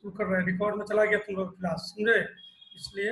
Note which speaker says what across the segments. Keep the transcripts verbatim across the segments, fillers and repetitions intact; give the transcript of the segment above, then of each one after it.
Speaker 1: शुरू कर रहे हैं। रिकॉर्ड में चला गया तुम लोग क्लास, समझे? इसलिए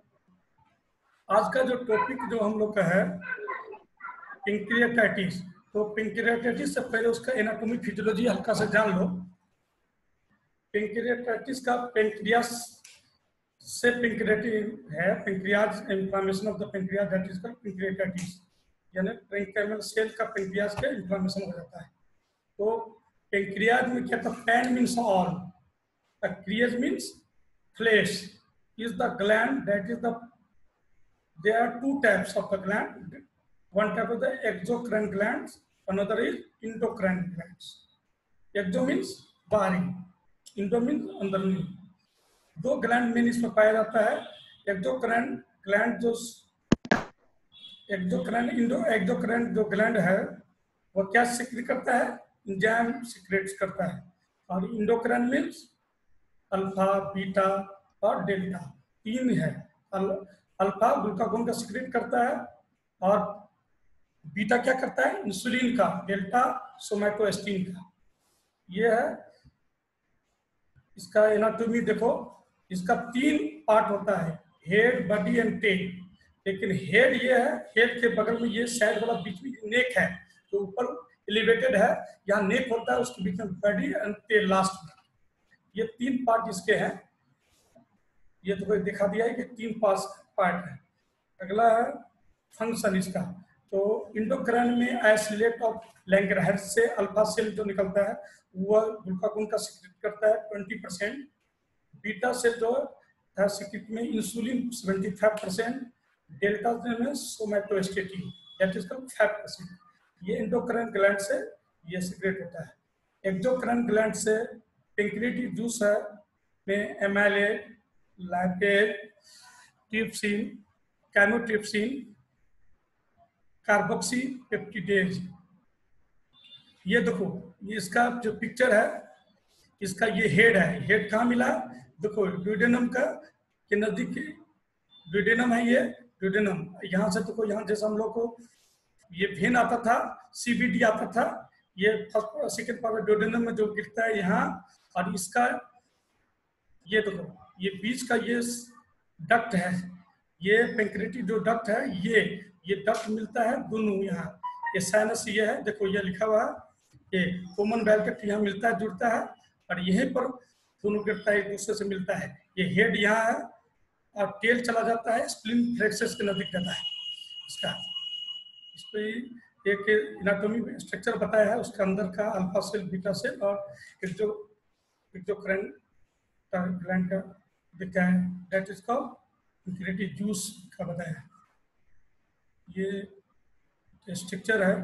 Speaker 1: आज का जो टॉपिक जो हम लोग का है पेंक्रियाटाइटिस। तो पेंक्रियाटाइटिस से पहले उसका एनाटॉमी फिजियोलॉजी हल्का सा जान लो। पेंक्रियाटाइटिस का पेंक्रियास से पेंक्रियाटिस है, pancreas inflammation of the pancreas, that is called pancreatitis, यानी पेंक्रियाल सेल का पेंक्रियाज का इन्फ्लामेशन हो जाता है। तो पेंक्रियाज में क्या था? पैन मीन्स ऑल, क्रियाज means flesh, is the gland that is the, there are two types of the gland. One type of the exocrine glands, another is endocrine glands. Exo means बाहरी, endo means अंदरूनी। दो gland main इसमें पाया जाता है। Exocrine gland जो exocrine endo exocrine जो gland है वो क्या सिक्रेट करता है? एंजाइम सिक्रेट करता है। और इंडोक्राइन मीन्स अल्फा, बीटा और डेल्टा, तीन है। अल, अल्फा ग्लूकागोन का सिक्रेट करता है और बीटा क्या करता है? इंसुलिन का, डेल्टा सोमैटोस्टिन का। ये है इसका एनाटॉमी। देखो इसका तीन पार्ट होता है, हेड, बॉडी एंड टेल। लेकिन हेड ये है, हेड के बगल में ये साइड वाला बीच में नेक है, तो ऊपर एलिवेटेड है, यहाँ नेक होता है, उसके बीच में बॉडी एंड टेल लास्ट में। ये तीन पार्ट इसके हैं। ये तो कोई दिखा दिया है कि तीन पास पार्ट है। अगला है फंक्शन इसका। तो इंडोक्राइन में आइसोलेट ऑफ लैंगरहैंस से अल्फा सेल जो निकलता है वह ग्लूकागोन का सिक्रेट करता है ट्वेंटी परसेंट। बीटा सेल जो है सिक्रेट में insulin seventy five percent, delta में somatostatin that is called five percent. ये इंडोक्राइन ग्लैंड से ये सिक्रेट होता है। एक्सोक्राइन ग्लैंड से पेंक्रियाटिक जूस है में amylase, lipase, trypsin, chymotrypsin, carboxypeptidase. ये देखो इसका जो पिक्चर है, इसका ये हेड है। हेड कहाँ मिला? देखो ड्यूडेनम का के नजदीक ड्यूडेनम है। ये ड्यूडेनम यहाँ से देखो, यहाँ जैसे हम लोग को ये वेन आता था, सीबीडी आता था, ये फर्स्ट सेकेंड पार्ट ड्यूडेनम में जो गिरता है यहाँ। और इसका ये देखो ये बीच का ये डक्ट है, ये पेंक्रियाटिक जो डक्ट है, ये ये डक्ट मिलता है दोनों यहाँ। ये साइनस ये है, देखो ये लिखा हुआ है, ये कॉमन वेलकट यहाँ मिलता है, जुड़ता है, और यहीं पर दोनों गिरता है, एक दूसरे से मिलता है। ये हेड यहाँ है और टेल चला जाता है, स्प्लिन फ्लेक्सस के नजदीक जाता है इसका। इस पर एक एनाटॉमी स्ट्रक्चर बताया है, उसके अंदर का अल्फा सेल, बीटा सेल और एक्सो एक्सोक्राइन ग्लैंड का दिखा है, that is called pancreatic juice का बताया है। ये स्ट्रक्चर है।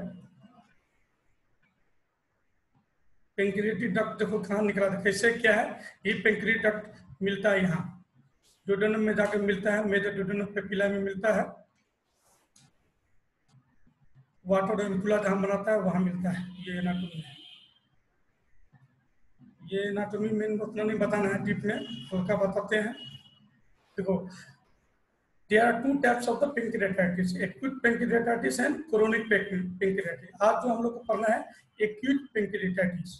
Speaker 1: पेंक्रियाटिक डक्ट देखो कहाँ निकला था, कैसे क्या है। ये पेंक्रियाटिक डक्ट मिलता है यहाँ ड्यूडेनम में जाकर मिलता है, मेजर ड्यूडेनम पेपिला में मिलता है, वाटर एम्पुला जहाँ बनाता है वहाँ मिलता है। ये एनाटॉमी है। ये एनाटॉमी में उतना नहीं बताना है डीप में, हल्का बताते हैं। देखो there are two types of the pancreatitis, acute pancreatitis and chronic pancreatitis. आज जो हम लोग को पढ़ना है acute pancreatitis।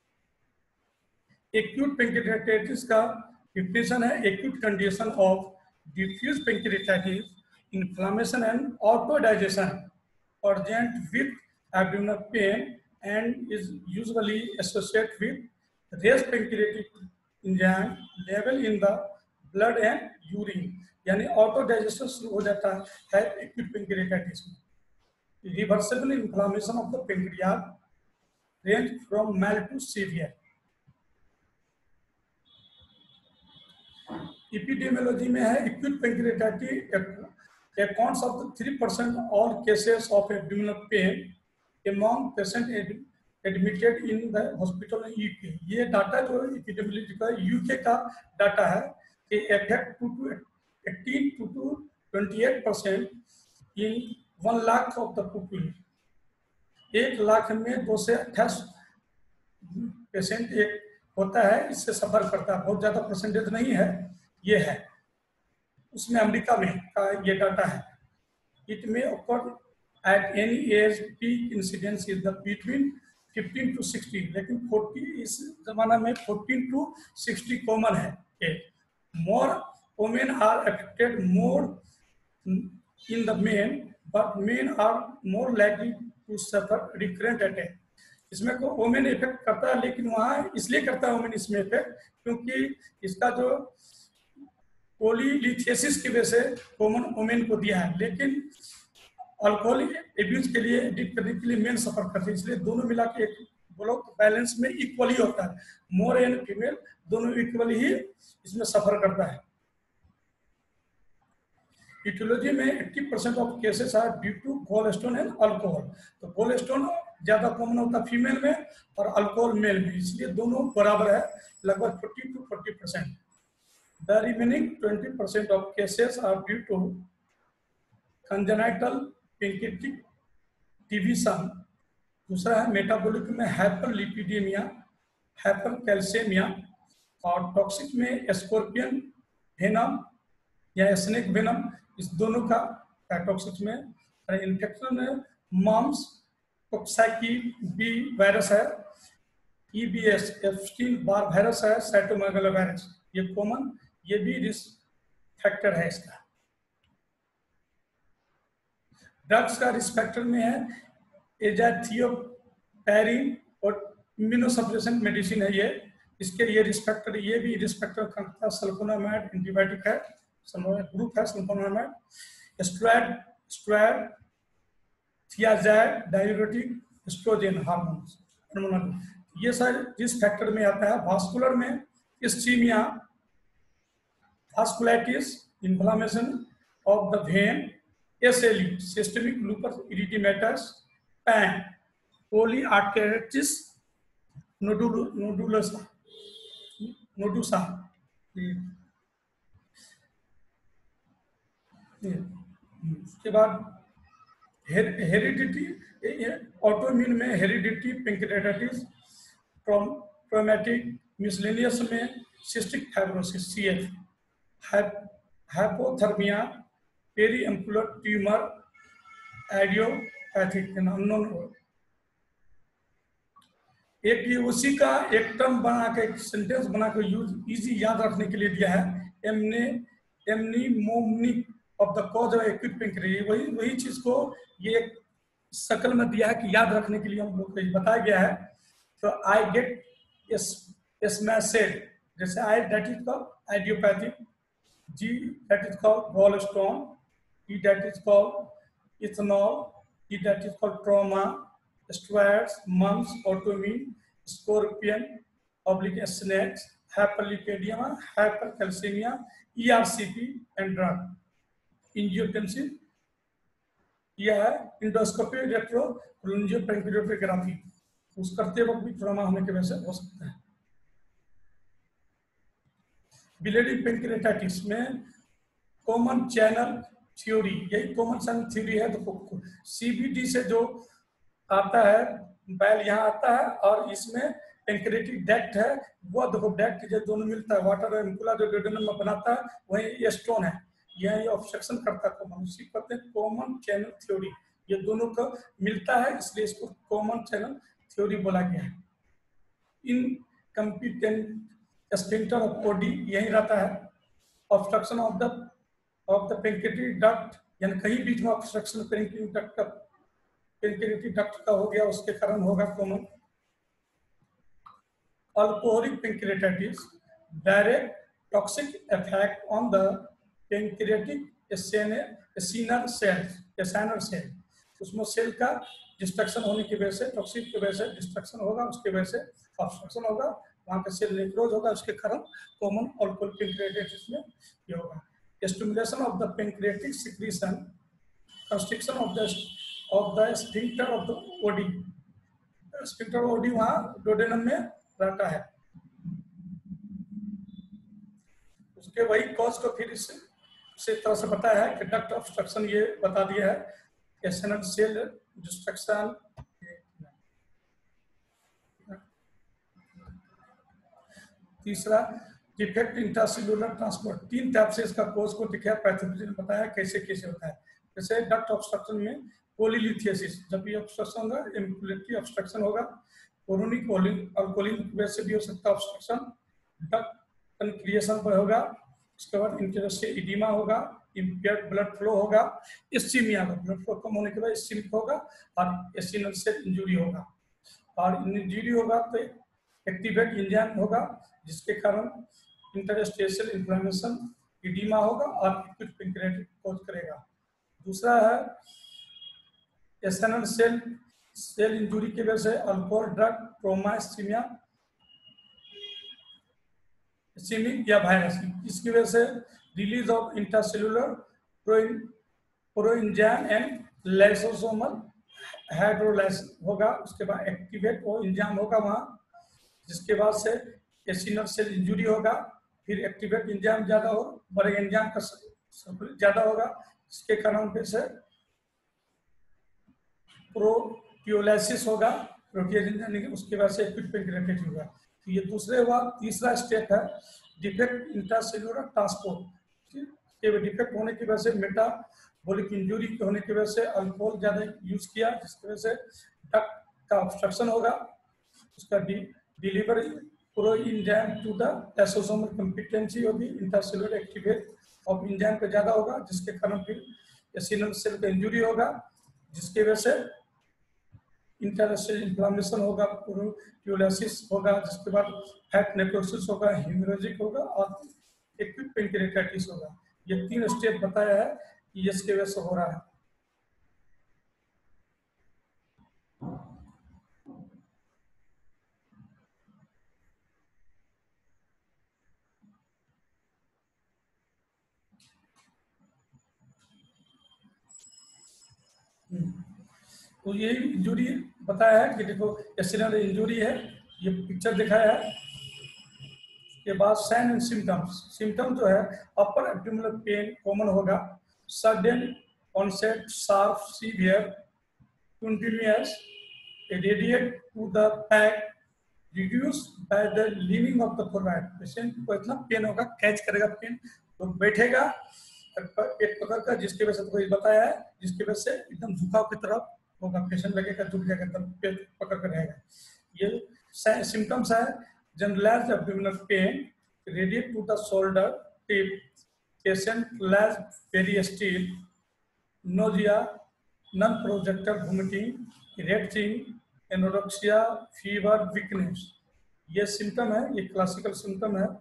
Speaker 1: acute pancreatitis का definition है acute condition of diffuse pancreatitis, inflammation and autodigestion, urgent with abdominal pain and is usually associated with raised pancreatic enzyme level in the blood and urine, यानी auto digestion शुरू हो जाता है acute pancreatitis में। Reversible inflammation of the pancreas range from mild to severe. Epidemiology में है acute pancreatitis accounts of the three percent all cases of abdominal pain among patient admitted in the hospital in UK. ये data जो epidemiology का UK का data है कि effect to to eighteen to twenty-eight percent in one lakh of the population। एक लाख में दो से अट्ठाईस पेशेंट एक होता है, इससे सफर करता है। बहुत ज्यादा परसेंटेज नहीं है, ये है। उसमें अमेरिका में का ये डाटा है। इट में occur at any age, peak incidence is the between fifteen to sixty, लेकिन फोर्टी इस जमाना में फोर्टीन टू सिक्सटी कॉमन है। More women are affected more in the men, but men are more likely to suffer recurrent attack. इसमें को women effect करता है, लेकिन वहाँ इसलिए करता है वोमेन इसमें इफेक्ट क्योंकि इसका जो पॉलीलिथियासिस की वजह से कॉमन वोमेन को दिया है, लेकिन अल्कोहल एब्यूज के लिए एडिक्ट करने के लिए मेन सफर करते हैं। इसलिए दोनों मिला के एक बोलो बैलेंस में इक्वली होता है, मोर एंड फीमेल दोनों इक्वली ही इसमें सफर करता है। इटियोलॉजी में अस्सी percent of cases are due to cholesterol and alcohol. तो कोलेस्ट्रॉल ज्यादा कॉमन होता है फीमेल में और अल्कोहल मेल में, इसलिए दोनों बराबर है, लगभग forty to forty percent. The remaining twenty percent of cases are due to congenital pancreatic division. दूसरा है मेटाबॉलिक में हाइपरलिपिडेमिया, हाइपरकैल्सीमिया, और टॉक्सिक में स्कॉर्पियन वेनम या स्नेक वेनम, इस दोनों का टॉक्सिक में। इन्फेक्शन में मम्स कोक्साकी बी वायरस है, ईबीएस एप्स्टीन बार वायरस है, साइटोमेगालो वायरस, ये कॉमन, ये भी रिस्क फैक्टर है इसका। ड्रग्स का रिस्क फैक्टर में है एजाथियोपैरिन और इम्यूनोसप्रेसेंट मेडिसिन है ये, इसके ये रिस्क फैक्टर, ये भी रिस्क फैक्टर का सल्फोनामाइड एंटीबायोटिक है, ग्रुप है sulphonamide. Steroid steroid thiazide diuretic oestrogen hormone, ये सारे रिस्क फैक्टर में आता है। वास्कुलर में ischaemia, vasculitis, inflammation of the vein, SLE systemic lupus erythematosus, pan, polyarteritis nodosa nodosa. उसके बाद हेरिडिटी, ऑटोइम्यून में हेरिडिटी पैंक्रियाटाइटिस, ट्रॉमेटिक मिसलेनियस में cystic fibrosis CF, hypothermia, periampullary tumour, idiopathic unknown. एक ये उसी का एक टर्म बना के, एक सेंटेंस बना के यूज इजी याद रखने के लिए दिया है, एमने mnemonic of the cause of acute pancreatitis. वही वही चीज को ये एक शकल में दिया है कि याद रखने के लिए हम लोग को बताया गया है। तो आई गेट एस्मेसेड, जैसे I that is called idiopathic, G that is called gallstone, E that is called ethanol, E that is called trauma, steroids, mumps, autoimmune, scorpion oblique snakes, hyperlipidaemia, hypercalcaemia, ERCP and drug, angiotensin, यह है endoscopy रेट्रोकोलोनजियोपेंक्रियाटोग्राफी, उस करते वक्त भी trauma होने की वजह से हो सकता है। बिलियरी पैंक्रियाटाइटिस में कॉमन चैनल थ्योरी, यही कॉमन चैनल थ्योरी है। तो सीबीडी से जो आता है बैल यहाँ आता है, और इसमें पैंक्रियाटिक डक्ट है, वो देखो डक्ट जो दोनों मिलता है, वाटर एम्पुला जो डोडेनम में बनाता है, वही ये स्टोन है, यह ऑब्स्ट्रक्शन करता है कॉमन, उसी कहते हैं कॉमन चैनल थ्योरी। ये दोनों का मिलता है, इसलिए इसको कॉमन चैनल थ्योरी बोला गया है। इनकम्पिटेंट स्फिंक्टर ऑफ बॉडी यही रहता है। Obstruction of the of the pancreatic duct, यानी कहीं बीच में ऑब्स्ट्रक्शन पैंक्रियाटिक डक्ट का पैंक्रियाटिक डक्ट का हो गया, उसके कारण होगा common. Alcoholic pancreatitis, direct toxic effect on the pancreatic acinar cells, acinar cell, उसमें सेल का डिस्ट्रक्शन होने की वजह से, टॉक्सिक की वजह से डिस्ट्रक्शन होगा, उसकी वजह से ऑब्स्ट्रक्शन होगा, वहाँ का सेल नेक्रोज होगा, उसके कारण कॉमन अल्कोहलिक पैंक्रियाटाइटिस में ये होगा। Stimulation of the pancreatic secretion, constriction of the of the sphincter of the body, sphincter of body वहाँ डोडेनम में रहता है, उसके वही कॉज को फिर इस इसी तरह से बताया है कि डक्ट ऑब्स्ट्रक्शन, ये बता दिया है, एसिनल सेल डिस्ट्रक्शन। तीसरा डिफेक्ट इंट्रासेल्युलर ट्रांसपोर्ट, तीन टाइप से इसका कोज को दिखाया, पैथोलॉजी ने बताया कैसे कैसे होता है। जैसे डक्ट ऑब्स्ट्रक्शन में पॉलीलिथियासिस, जब ये ऑब्स्ट्रक्शन होगा, इम्प्यूरिटी ऑब्स्ट्रक्शन होगा, कोरोनिक अल्कोहलिन की वजह से भी हो सकता है ऑब्स्ट्रक्शन, डक्ट क्रिएशन पर होगा, उसके बाद इंटरस्टिशियल इडिमा होगा, इम्पेयर्ड ब्लड फ्लो होगा, इस्कीमिया होगा, ब्लड फ्लो कम होने के बाद इस्कीमिक होगा, और एसिनल सेल इंजुरी होगा, और इंजुरी होगा तो एक्टिवेट एंजाइम होगा जिसके कारण इंटरस्टिशियल इन्फ्लेमेशन, इडिमा होगा और एक्यूट पैंक्रियाटिस कॉज करेगा। दूसरा है एसिनल सेल सेल इंजुरी की वजह से alcohol, drug, trauma, ischaemia, ischaemic या वायरस, इसकी वजह से release of intracellular proenzyme and lysosomal hydrolysis होगा। उसके बाद एक्टिवेट वो एंजाइम होगा वहाँ, जिसके बाद से एसिनल सेल इंजुरी होगा, फिर एक्टिवेट एंजाइम ज्यादा हो, बड़े एंजाइम का ज्यादा होगा, जिसके कारण फिर से प्रोटियोलाइसिस होगा, प्रोटियोलाइसिस उसके बाद से एक्यूट पैंक्रियाटिस होगा। तो ये दूसरे हुआ। तीसरा स्टेप है डिफेक्ट इंट्रासेलुलर ट्रांसपोर्ट, के डिफेक्ट होने की वजह से मेटाबॉलिक इंजुरी होने की वजह से अल्कोहल ज्यादा यूज किया, जिसकी वजह से डक्ट का ऑब्स्ट्रक्शन होगा, उसका delivery proenzyme to the lysosomal competency होगी, इंट्रासेलुलर एक्टिवेट ऑफ एंजाइम पे ज्यादा होगा, जिसके कारण फिर एसिनल सेल का इंजुरी होगा, जिसकी वजह से इंटरस्टिशियल इन्फ्लेमेशन होगा, प्रोटियोलाइसिस होगा, जिसके बाद फैट नेक्रोसिस होगा, हेमोरेजिक होगा और एक्यूट पैंक्रियाटाइटिस होगा। ये तीन स्टेप बताया है कि इसके वजह से हो रहा है। तो ये इंजुरी बताया है कि देखो एसिनल इंजुरी है, ये पिक्चर दिखाया है। के बाद साइन एंड सिम्टम्स, सिम्टम जो है अपर एब्डोमिनल पेन कॉमन होगा, sudden onset, sharp, severe, continuous, radiate to the back, reduce by the leaving of the forehead. Patient को इतना पेन होगा, कैच करेगा पेन, तो बैठेगा पेट पकड़ कर, जिसकी वजह से कोई बताया है, जिसकी वजह से एकदम झुकाव की तरफ होगा, पेशेंट लगेगा झुक जाएगा, तब पेट पकड़ कर रहेगा। ये सिम्टम्स है generalised abdominal pain, radiate to the shoulder tip, patient lies very still, nausea, non projector vomiting, retching, anorexia, fever, weakness, ये सिम्टम है, ये क्लासिकल सिम्टम है।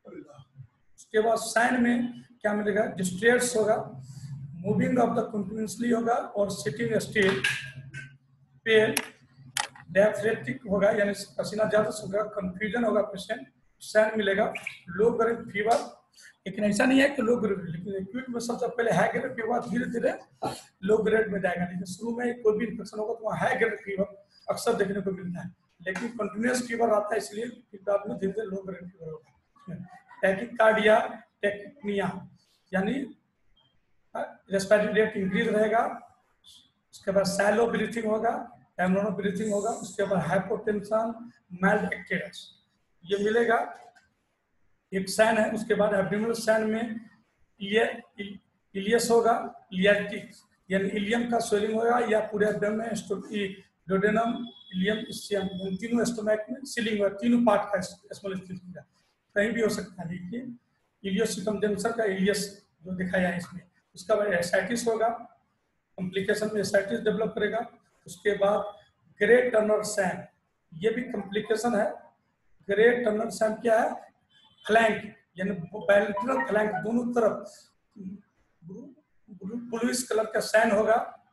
Speaker 1: उसके बाद साइन में क्या मिलेगा, डिस्ट्रेस होगा, मूविंग ऑफ द कंटिन्यूअसली होगा और सिटिंग स्टिल, पेन, डायफ्रेटिक होगा यानी पसीना ज्यादा होगा, कंफ्यूजन होगा, पेशेंट साइन मिलेगा, लो ग्रेड फीवर, लेकिन ऐसा नहीं है कि लो ग्रेड, लेकिन एक्यूट में सबसे पहले हाई ग्रेड फीवर धीरे धीरे लो ग्रेड में जाएगा, लेकिन शुरू में कोई भी इन्फेक्शन होगा तो वहाँ हाई ग्रेड फीवर अक्सर देखने को मिलता है, लेकिन कंटिन्यूअस फीवर आता है, इसलिए बाद में धीरे धीरे लो ग्रेड फीवर होगा। टैकिकार्डिया, टेक्निया यानी रेस्पिरेटरी रेट इंक्रीज रहेगा, उसके बाद सैलो ब्रीथिंग होगा, एब्डोमिनल ब्रीथिंग होगा, उसके बाद हाइपोटेंशन, माइल्ड एक्टिवनेस, ये मिलेगा, एक साइन है। उसके बाद एब्डोमिनल साइन में ये इलियस होगा, इलियाटिक यानी इलियम का स्वेलिंग होगा या पूरे एब्डोमेन में, डोडेनम, इलियम, इस्चियम, तीनों स्टोमैक में सीलिंग होगा, तीनों पार्ट का स्मॉल स्टिचिंग का कहीं भी हो सकता है, देखिए इलियोसिटम डेंसर का इलियस जो दिखाया है इसमें। उसका बाद एसाइटिस होगा, कॉम्प्लिकेशन में एसाइटिस डेवलप करेगा। उसके बाद ग्रे टर्नर सैम, ये भी कॉम्प्लिकेशन है। ग्रे टर्नर सैम क्या है, फ्लैंक यानी बायलैटरल फ्लैंक दोनों तरफ ब्लूइश कलर का सैन होगा,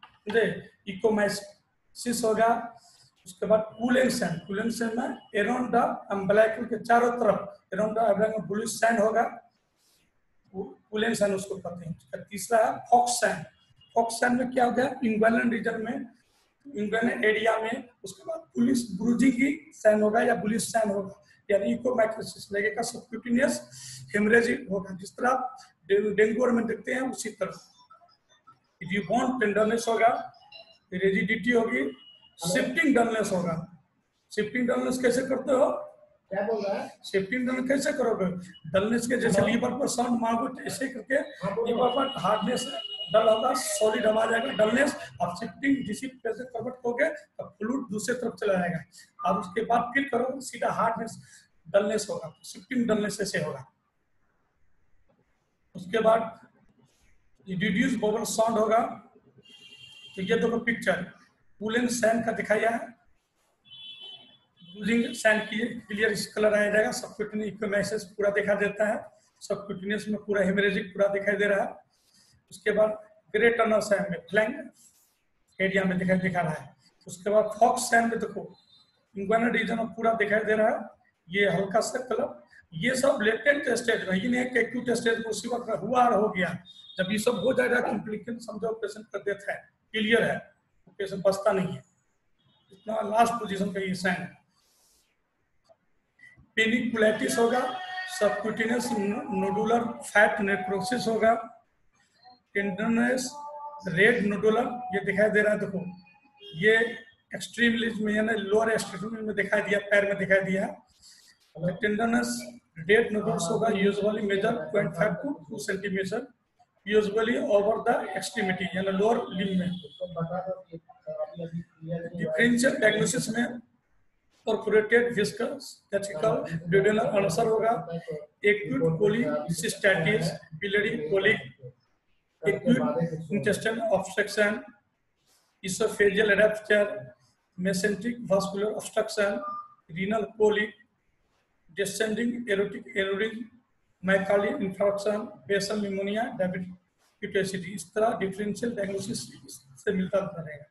Speaker 1: इकोमाइसिस होगा। उसके बाद कूलेंट सैन, कूलेंट सैन में अराउंड द अम्बिलिकल के चारों तरफ around the umbilical bluish sign होगा, कूलेंट सैन उसको कहते हैं। तीसरा है फॉक्स सैन, फॉक्स सैन में क्या हो गया, इंग्वालन रीजन में, इंग्वालन एरिया में, उसके बाद पुलिस ब्रूजिंग की सैन होगा या बुलिस सैन होगा, यानी इकोमैक्रोसिस लगेगा, सबक्यूटेनियस हेमरेजिक होगा, जिस तरह डेंगू में देखते हैं उसी तरह। इफ यू वांट टेंडरनेस होगा, रिजिडिटी होगी, शिफ्टिंग डलनेस होगा। शिफ्टिंग डलनेस कैसे करते हो, क्या बोल रहा है, शिफ्टिंग डलनेस कैसे करोगे, डलनेस के जैसे लीवर पर साउंड मारोगे ऐसे करके लीवर पर हार्डनेस डल होगा, सॉलिड हवा जाएगा, डलनेस। अब शिफ्टिंग डीसी प्रेशर कन्वर्ट हो गया, अब फ्लूइड दूसरे तरफ चला जाएगा। अब उसके बाद फिर करो सीधा हार्डनेस, डलनेस होगा, शिफ्टिंग डलनेस ऐसे होगा। उसके बाद रिड्यूस बबल साउंड होगा। तो ये दोनों पिक्चर कूलेंट सैंड का दिखाया है, यूजिंग सैंड की क्लियर इस कलर आ जाएगा, सबक्यूटेनियस इक्विमेसिस पूरा दिखा देता है, सबक्यूटेनियस में पूरा हेमरेजिक पूरा दिखाई दे रहा है। उसके बाद ग्रे टनल सैंड में फ्लैंक एरिया में दिखाई दिखा रहा है। उसके बाद फॉक्स सैंड में देखो इंग्वाना रीजन में पूरा दिखाई दे रहा है, ये हल्का सा कलर। ये सब लेटेंट स्टेज में, ये नहीं कि एक्यूट स्टेज में उसी वक्त हुआ और हो गया। जब ये सब हो जाएगा कॉम्प्लिकेशन समझो पेशेंट का डेथ है, क्लियर है, पेशेंट बचता नहीं है। इतना लास्ट पोजीशन का ये सैंड। पेनिकुलाइटिस होगा, सबक्यूटेनियस नोडुलर फैट नेक्रोसिस होगा, टेंडरनेस, रेड नोडुलर ये दिखाई दे रहा है। देखो ये एक्सट्रीमली में यानी लोअर एक्सट्रीम में दिखाई दिया, पैर में दिखाई दिया। टेंडरनेस रेड नोडुल्स होगा, usually measure point five to to centimetre, usually over the extremity यानी लोअर लिम्ब में। डिफरेंशियल डायग्नोसिस में perforated viscus vesicle duodenal ulcer होगा, acute cholecystitis, biliary colic, acute intestinal obstruction, esophageal rupture, mesenteric vascular obstruction, renal colic, descending aortic aneurysm, myocardial infarction, basal pneumonia, diabetes। इस तरह differential diagnosis से मिलता रहेगा।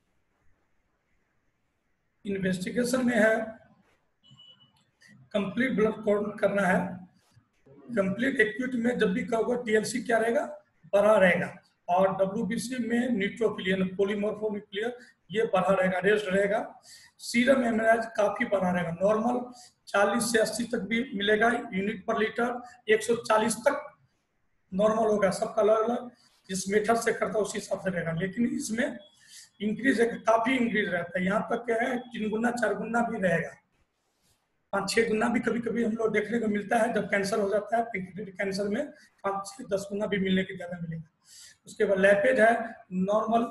Speaker 1: Investigation में है complete blood count करना है। कंप्लीट एक्यूट में जब भी कहोगे टीएलसी क्या रहेगा, बढ़ा रहेगा, और डब्ल्यूबीसी में न्यूट्रोफिलिया पॉलीमॉर्फोन्यूक्लियर ये बढ़ा रहेगा, रेस्ट रहेगा। सीरम हेमोरेज काफी बढ़ा रहेगा, नॉर्मल चालीस से अस्सी तक भी मिलेगा यूनिट पर लीटर, एक सौ चालीस तक नॉर्मल होगा, सबका अलग अलग जिस मेथड से करता है उसी हिसाब से रहेगा। लेकिन इसमें इंक्रीज है, काफी इंक्रीज रहता है, यहाँ तक क्या है तीन गुना चार गुना भी रहेगा, पाँच छह गुना भी कभी कभी हम लोग देखने को मिलता है। जब कैंसर हो जाता है पैंक्रियाटिक कैंसर में पाँच छह दस गुना भी मिलने की ज्यादा मिलेगा। उसके बाद लैपेज है नॉर्मल,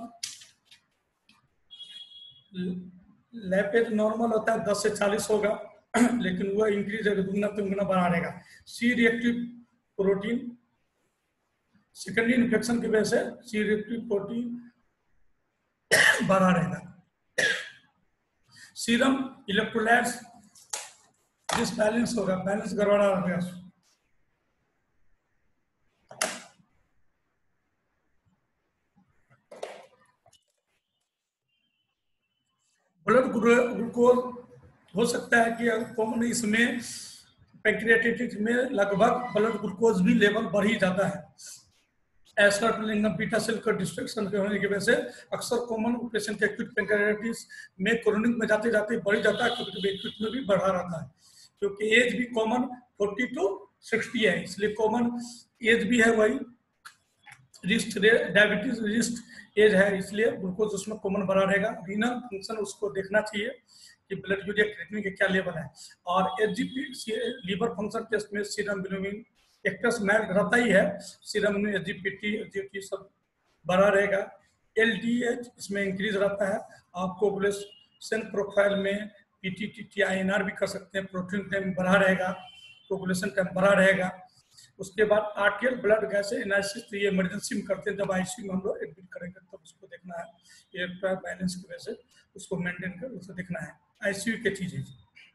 Speaker 1: लैपेज नॉर्मल होता है दस से चालीस होगा, लेकिन वह इंक्रीज है दुगना तीन गुना बढ़ा रहेगा। C reactive protein secondary infection की वजह से सी रिएक्टिव प्रोटीन बढ़ा रहेगा। सीरम इलेक्ट्रोलाइट्स डिसबैलेंस होगा, बैलेंस गड़बड़ा रहेगा। ब्लड ग्लूकोज हो सकता है कि कॉमन इसमें पैंक्रियाटिस में लगभग ब्लड ग्लूकोज भी लेवल बढ़ ही जाता है। एस्कर्टलिंगम बीटा सेल का डिस्ट्रक्शन के होने की वजह से अक्सर कॉमन पेशेंट के एक्यूट पैंक्रियाटिस में क्रोनिक में जाते जाते बढ़ जाता है, क्योंकि एक्यूट में भी बढ़ा रहता है, क्योंकि एज भी कॉमन फोर्टी टू सिक्सटी है, इसलिए कॉमन एज भी है वही, रिस्क डायबिटीज रिस्क एज है, इसलिए ग्लूकोज उसमें कॉमन बढ़ा रहेगा। रीनल फंक्शन उसको देखना चाहिए कि ब्लड यूरिया क्रिएटिनिन के क्या लेवल है। और एचजीपी लीवर फंक्शन टेस्ट में सीरम बिलोमिन एक्टस माइल्ड रहता ही है, सीरम में एचजीपीटी एचजीपी सब बढ़ा रहेगा। एलडीएच इसमें इंक्रीज रहता है। आपको कोगुलेशन प्रोफाइल में पीटीटी आईएनआर भी कर सकते हैं, प्रोटीन टाइम बढ़ा रहेगा, कोगुलेशन टाइम बढ़ा रहेगा। उसके बाद आर्टियल ब्लड गैस एनालिसिस, तो ये इमरजेंसी में करते हैं, जब आईसीयू में हम लोग एडमिट करेंगे तब तो उसको देखना है, इलेक्ट्रोलाइट बैलेंस की वजह से उसको मेंटेन कर उसको देखना है, आईसीयू की चीजें।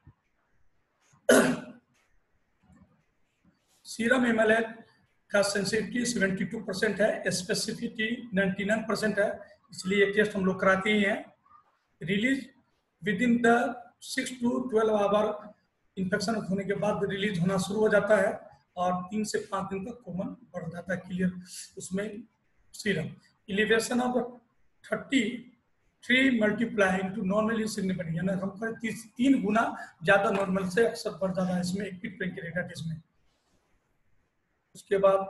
Speaker 1: सीरम एमएलएच का सेंसिटिविटी बहत्तर परसेंट है, स्पेसिफिसिटी निन्यानवे परसेंट है, इसलिए ये टेस्ट हम लोग कराते ही हैं। Release within the six to twelve hour, infection होने के बाद रिलीज होना शुरू हो जाता है और तीन से पाँच दिन तक कॉमन बढ़ जाता है क्लियर उसमें serum. Elevation of thirty three multiply into normally significant, यानी हम कहें तीन गुना ज्यादा नॉर्मल से अक्सर बढ़ जाता है इसमें एक्यूट पैंक्रियाटाइटिस में। उसके बाद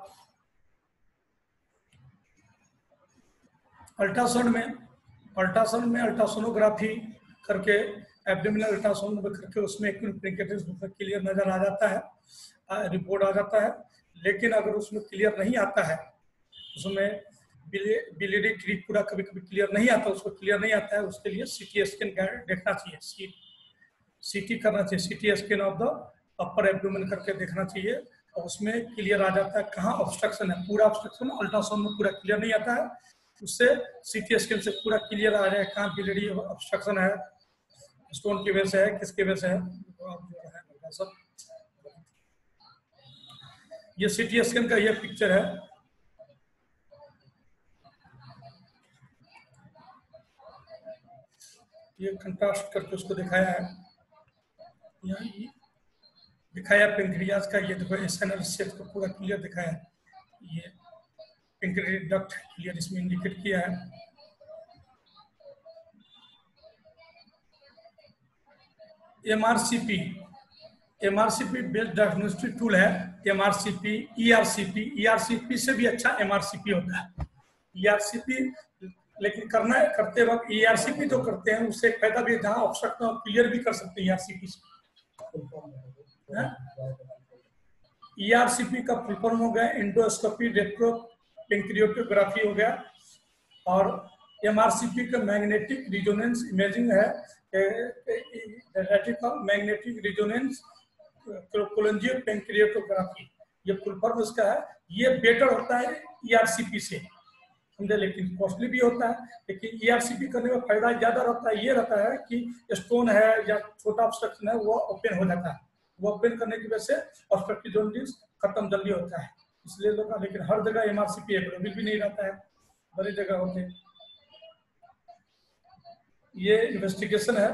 Speaker 1: अल्ट्रासाउंड में अल्ट्रासाउंड में अल्ट्रासोनोग्राफी करके एब्डोमिनल अल्ट्रासाउंड करके उसमें एक्यूट पैंक्रियाटाइटिस क्लियर नजर आ जाता है, रिपोर्ट आ जाता है। लेकिन अगर उसमें क्लियर नहीं आता है, उसमें बिलियरी ट्री पूरा कभी कभी क्लियर नहीं आता, उसको क्लियर नहीं आता है, उसके लिए सीटी स्कैन देखना चाहिए, सी सीटी करना चाहिए, CT scan of the upper abdomen करके देखना चाहिए, और उसमें क्लियर आ जाता है कहाँ ऑब्स्ट्रक्शन है। पूरा ऑब्स्ट्रक्शन अल्ट्रासाउंड में पूरा क्लियर नहीं आता है, उससे सीटी स्कैन से पूरा क्लियर आ जाए कहाँ बिलियरी ऑब्स्ट्रक्शन है, स्टोन की वजह से है, किसकी वजह से है सब। ये सीटी स्कैन का ये पिक्चर है, ये कंट्रास्ट करके उसको दिखाया है, यहाँ दिखाया पेंक्रियाज का, ये देखो एसएनएल शेप को पूरा क्लियर दिखाया है, ये पेंक्रियाटिक डक्ट क्लियर इसमें इंडिकेट किया है। MRCP, MRCP based diagnostic tool है, एमआरसीपी, ईआरसीपी, ईआरसीपी से भी अच्छा एमआरसीपी होता है। ईआरसीपी लेकिन करना करते वक्त ईआरसीपी जो करते हैं उससे फायदा भी, जहाँ ऑब्स्ट्रक्शन क्लियर भी कर सकते हैं ईआरसीपी से। ईआरसीपी का फुल फॉर्म हो गया एंडोस्कोपी रेट्रो पेंक्रियाटोग्राफी हो गया, और एमआरसीपी का मैग्नेटिक रिजोनेंस इमेजिंग है, रेटिकल मैग्नेटिक रिजोनेंस कोलंजियो पेंक्रियाटोग्राफी, ये फुल फॉर्म उसका है। ये बेटर होता है ईआरसीपी से, समझे, लेकिन कॉस्टली भी होता है, लेकिन ईआरसीपी करने में फायदा ज्यादा रहता है। ये रहता है कि स्टोन है या छोटा ऑब्स्ट्रक्शन है वो ओपन हो जाता है, वो ओपन करने की वजह से ऑब्स्ट्रक्टिव जॉन्डिस खत्म जल्दी होता है, इसलिए लोग, लेकिन हर जगह एमआरसीपी अवेलेबल भी नहीं रहता है, बड़ी जगह होते हैं। ये इन्वेस्टिगेशन है,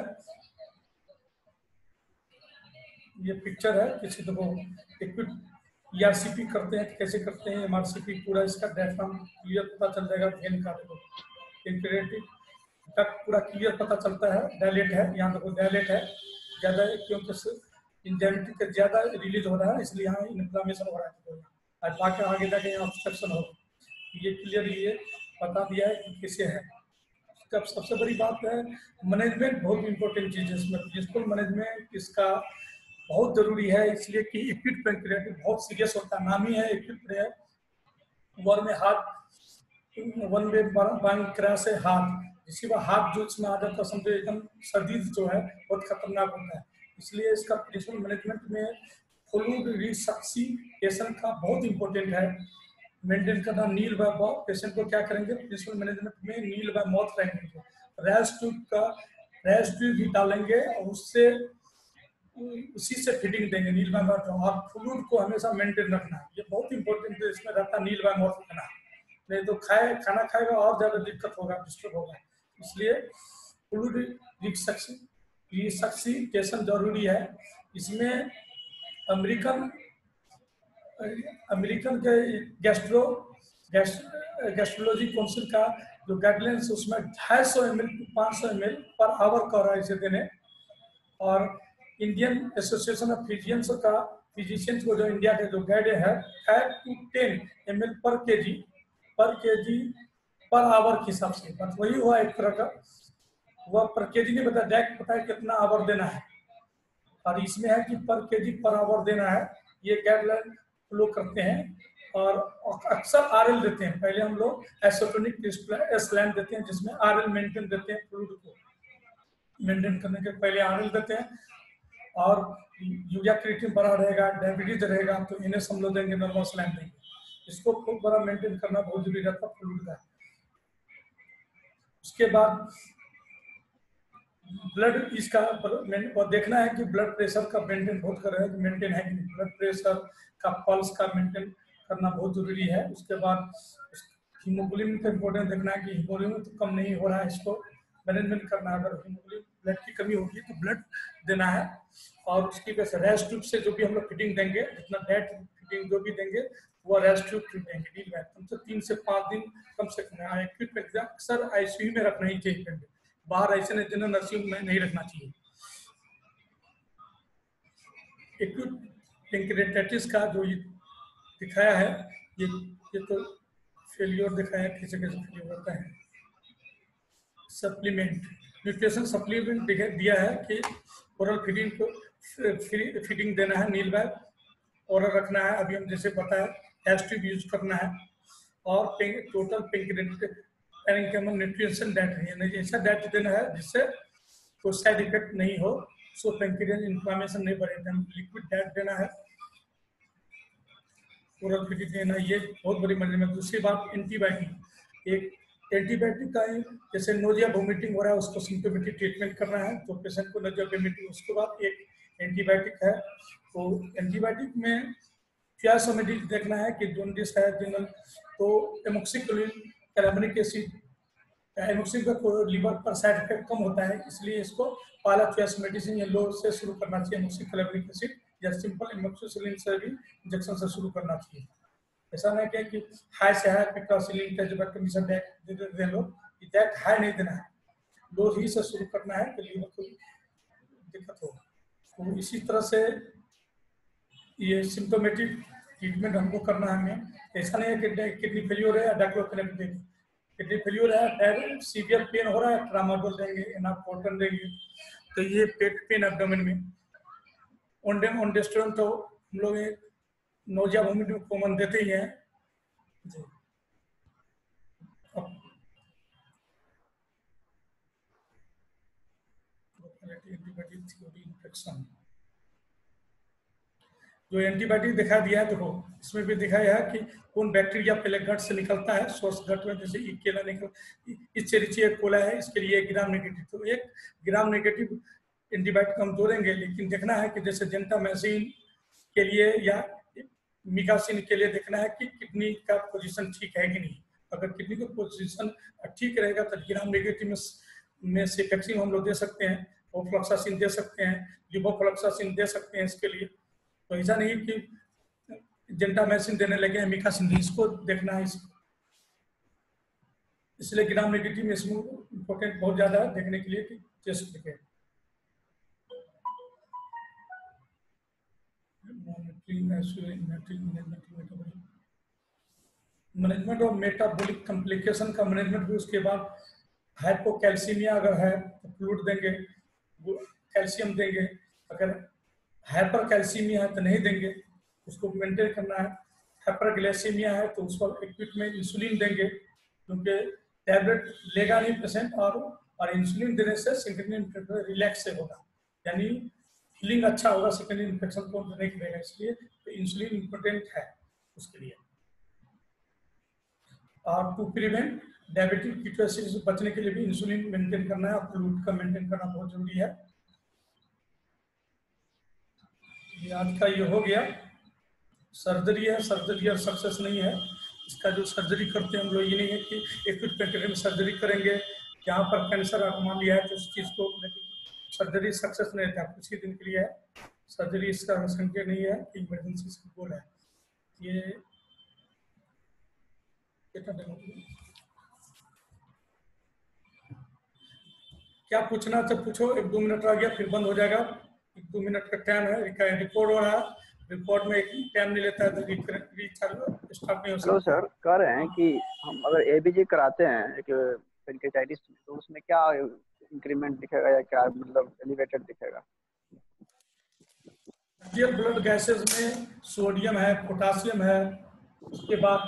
Speaker 1: ये पिक्चर है किसी देखो इक्विप ईआरसीपी करते हैं, कैसे करते हैं एमआरसीपी, पूरा इसका डायफ्राम क्लियर पता चल जाएगा, वेन का देखो पेंक्रियाटिक डक्ट पूरा क्लियर पता चलता है, डायलेट है, यहाँ देखो डायलेट है ज्यादा है क्योंकि इंजाइमेटिक का ज्यादा रिलीज हो रहा है, इसलिए यहाँ इन्फ्लामेशन हो रहा है, आज बाकी आगे जाके यहाँ ऑब्स्ट्रक्शन हो, ये क्लियर ये बता दिया है कि कैसे है। अब सबसे बड़ी बात है मैनेजमेंट, बहुत इंपॉर्टेंट चीज है इसमें, प्रिंसिपल मैनेजमेंट इसका बहुत जरूरी है, इसलिए कि एक्यूट पेंक्रियाटिस बहुत सीरियस होता है, नाम ही है एक्यूट, वन में हाथ वन में बांग क्रैश है हाथ, इसी बार हाथ जो इसमें आ जाता है समझे एकदम सर्दी जो है बहुत खतरनाक होता है, इसलिए इसका प्रिंसिपल मैनेजमेंट में फ्लूइड रिसक्सिएशन का बहुत इंपॉर्टेंट है मेंटेन करना। नील बाय माउथ पेशेंट को क्या करेंगे, प्रिंसिपल मैनेजमेंट में नील बाय माउथ रहेंगे, रैश ट्यूब का रैश ट्यूब भी डालेंगे और उससे उसी से फीडिंग देंगे नील बाय माउथ, और फ्लूइड को हमेशा मेंटेन रखना है, ये बहुत इंपॉर्टेंट है, इसमें रहता नील बाय माउथ रखना, नहीं तो खाए खाना खाएगा और ज्यादा दिक्कत होगा, डिस्टर्ब होगा, इसलिए फ्लूइड रिसक्सिएशन जरूरी है। इसमें अमेरिकन अमेरिकन के गैस्ट्रो गैस्ट्रोलॉजी काउंसिल का जो गाइडलाइंस उसमें ढाई सौ एम एल पाँच सौ एम एल पर आवर कर रहा है इसे देने, और इंडियन एसोसिएशन ऑफ फिजिशियंस का फिजिशियंस को जो इंडिया के जो गाइड है five to ten M L पर के जी पर के जी पर आवर के हिसाब से, बस वही हुआ एक तरह का, वह पर के जी नहीं बता, डायरेक्ट पता है कितना आवर देना है, और इसमें है कि पर के जी पर आवर देना है, ये गाइडलाइन फॉलो करते हैं, और अक्सर आरएल देते हैं, पहले हम लोग एसोटोनिक एसलैन देते हैं जिसमें आरएल मेंटेन देते हैं, फ्लूइड को मेंटेन करने के पहले आरएल देते हैं, और यूरिया क्रिएटिन बड़ा रहेगा, डायबिटीज रहेगा तो इन्हें हम लोग देंगे, नॉर्मल सलाइन देंगे, इसको खूब बड़ा मेंटेन करना बहुत जरूरी रहता है फ्लूइड का। उसके बाद ब्लड इसका और देखना है कि ब्लड प्रेशर का मेंटेन बहुत कर रहे हैं, मेंटेन है कि ब्लड प्रेशर का पल्स का मेंटेन करना बहुत जरूरी है। उसके बाद हीमोग्लोबिन का इम्पोर्टेंट देखना है कि हीमोग्लोबिन तो कम नहीं हो रहा है, इसको मैनेजमेंट करना है, अगर हीमोग्लोबिन ब्लड की कमी होगी तो ब्लड देना है, और उसकी वजह से रैश ट्यूब से जो भी हम लोग फिटिंग देंगे, जितना डेट फिटिंग जो भी देंगे वो रैश ट्यूब देंगे, ठीक है, कम से तीन से पाँच दिन कम से कम एक्यूट अक्सर आईसीयू में रखना ही चाहिए, बाहर ऐसे नहीं जनरल नर्सिंग में नहीं रखना चाहिए। एक्यूट पेंक्रियाटाइटिस का जो ये दिखाया है, ये ये तो फेलियर दिखाया कैसे कैसे फेलियर होता है। सप्लीमेंट न्यूट्रिशन सप्लीमेंट दिया है कि ओरल फीडिंग को फीडिंग देना है, नील बैग ओरल रखना है, अभी हम जैसे बताया गैस ट्यूब यूज करना है, और टोटल पैरेंकेमल न्यूट्रिशन डाइट है, यानी ऐसा डाइट देना है जिससे कोई साइड इफेक्ट नहीं हो, सो पैंक्रियाज इन्फ्लामेशन नहीं बढ़े। लिक्विड डाइट देना है, ओरल फीडिंग देना, ये बहुत बड़ी मदद है। दूसरी बात एंटीबायोटिक, एक एंटीबायोटिक का जैसे नोजिया वोमिटिंग हो रहा है उसको सिम्टोमेटिक ट्रीटमेंट करना है, तो पेशेंट को नोजिया वोमिटिंग, उसके बाद एक एंटीबायोटिक है। तो एंटीबायोटिक में क्या समझ देखना है कि जॉन्डिस है जनरल, तो एमोक्सिसिक्लिन कैलामिक एसिड, एमोक्सिसिक्लिन का लीवर पर साइड इफेक्ट कम होता है, इसलिए इसको पहला चॉइस मेडिसिन या लो से शुरू करना चाहिए, एमोक्सिसिक्लिन कैलामिक एसिड या सिंपल एमोक्सिसिक्लिन से भी इंजेक्शन से शुरू करना चाहिए। ऐसा नहीं क्या कि हाई से हाई पेक्टासिलिन का जब कंडीशन दे दे दे लो, दैट हाई नहीं देना है, लो ही से शुरू करना है, तो लीवर को दिक्कत हो। तो इसी तरह से ये सिम्टोमेटिक ट्रीटमेंट हमको करना है हमें। ऐसा नहीं है कि किडनी फेलियर है डाइक्लोफेनेक देंगे, किडनी फेलियर है, सीवियर पेन हो रहा है, ट्रामाडोल देंगे, एनापोर्टन देंगे। तो ये पेट पेन एब्डोमेन में ऑन्डेस्टेरोन तो हम लोग नोजिया वोमिटिंग कॉमन देते ही हैं। इन्फेक्शन जो एंटीबायोटिक दिखा दिया है, देखो इसमें भी दिखाया है कि कौन बैक्टीरिया पहले गट से निकलता है, सोर्स गट में, जैसे इकेला निकल इचेरिचिया कोला है, इसके लिए एक ग्राम नेगेटिव, तो एक ग्राम नेगेटिव एंटीबायोटिक हम जोड़ेंगे। लेकिन देखना है कि जैसे जेंटामाइसिन के लिए या मिकासिन के लिए देखना है कि किडनी का पोजीशन ठीक है कि नहीं। अगर किडनी का पोजीशन ठीक रहेगा तो ग्राम नेगेटिव में में सेफेक्सिम हम लोग दे सकते हैं, ओफ्लॉक्सासिन दे सकते हैं, लिवोफ्लॉक्सासिन दे सकते हैं इसके लिए। तो ऐसा नहीं कि जेंटामाइसिन देने लगे हैं मिकासिन, इसको देखना है इसको। इसलिए ग्राम नेगेटिव में इसमें इम्पोर्टेंट बहुत ज्यादा है देखने के लिए कि टेस्ट देखें। मैनेजमेंट ऑफ मेटाबॉलिक कॉम्प्लिकेशन का मैनेजमेंट भी, उसके बाद हाइपोकैल्सीमिया अगर है तो फ्लूइड देंगे, कैल्शियम देंगे, अगर हाइपर कैल्सीमिया है तो नहीं देंगे, उसको मेंटेन करना है। हाइपरग्लाइसीमिया है तो उस पर एक्यूट में इंसुलिन देंगे, क्योंकि टैबलेट लेगा नहीं पेशेंट, और और इंसुलिन देने से सेकेंडरी रिलैक्स से होगा, यानी हीलिंग अच्छा होगा, सेकेंडरी इन्फेक्शन को नहीं करेगा, इसलिए तो इंसुलिन इम्पोर्टेंट है उसके लिए। और टू प्रिवेंट डायबिटिक कीटोसिस से बचने के लिए भी इंसुलिन मेंटेन करना है और फ्लूइड का मेंटेन करना बहुत जरूरी है। ये आज का ये हो गया। सर्जरी है, सर्जरी और सक्सेस नहीं है। इसका जो सर्जरी करते हैं हम लोग, ये नहीं है कि एक्यूट पैंक्रियाटिक में सर्जरी करेंगे, जहाँ पर कैंसर मान लिया है तो उस चीज़ को सर्जरी सक्सेस नहीं रहता, कुछ ही दिन के लिए है सर्जरी, इसका संख्या नहीं है, इमरजेंसी से बोल है। ये क्या पूछना तो पूछो, एक दो मिनट रह गया फिर बंद हो जाएगा, एक दो मिनट का टाइम है, रिकॉर्ड हो रहा है, रिकॉर्ड में एक टाइम नहीं लेता है तो स्टार्ट नहीं हो सकता।
Speaker 2: हेलो सर, कह रहे हैं कि हम अगर एबीजी कराते हैं एक पैंक्रियाटाइटिस में, तो उसमें क्या इंक्रीमेंट दिखेगा या क्या मतलब एलिवेटेड दिखेगा?
Speaker 1: ये ब्लड गैसेस में सोडियम है, पोटासियम है, उसके बाद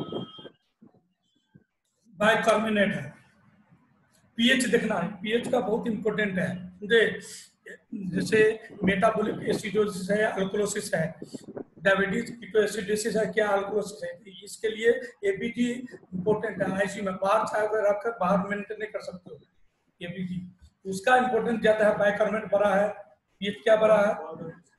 Speaker 1: बाइकार्बोनेट है, पीएच देखना है, पीएच का बहुत इंपॉर्टेंट है। देख जैसे मेटाबॉलिक एसिडोसिस है, अल्कोलोसिस है, डायबिटीज कीटोएसिडोसिस है, क्या अल्कोलोसिस है, इसके लिए एबीटी इंपॉर्टेंट है। आईसीयू में बाहर चाहे रखकर बाहर मेंटेन नहीं कर सकते हो एबीटी, उसका इंपॉर्टेंस ज्यादा है। बाइकार्बोनेट बड़ा है, पीएच क्या बड़ा है,